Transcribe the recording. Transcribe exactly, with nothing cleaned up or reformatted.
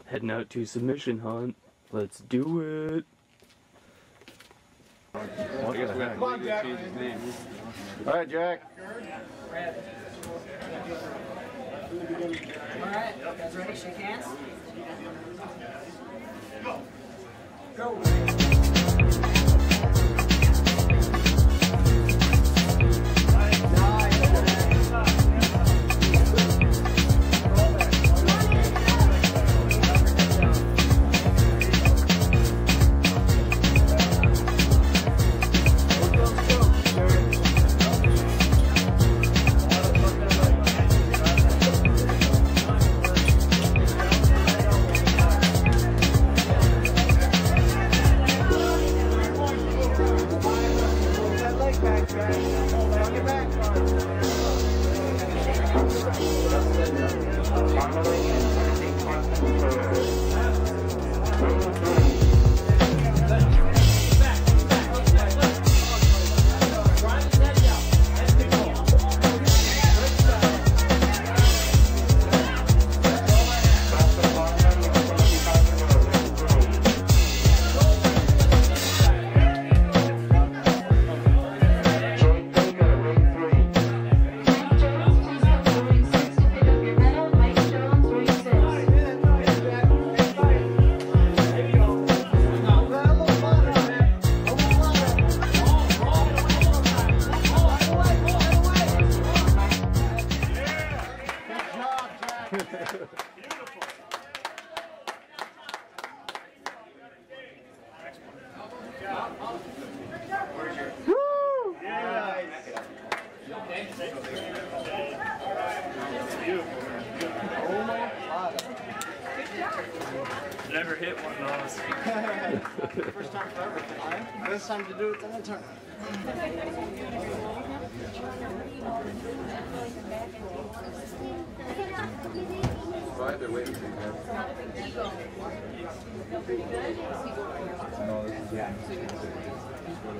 Heading out to submission hunt. Let's do it. Come on, Jack. All right, Jack. All right, guys ready? Shake hands. Go. Go. Never hit one of those. First time for everything. First time to do it in a tournament. Right, they're waiting for you. No, this is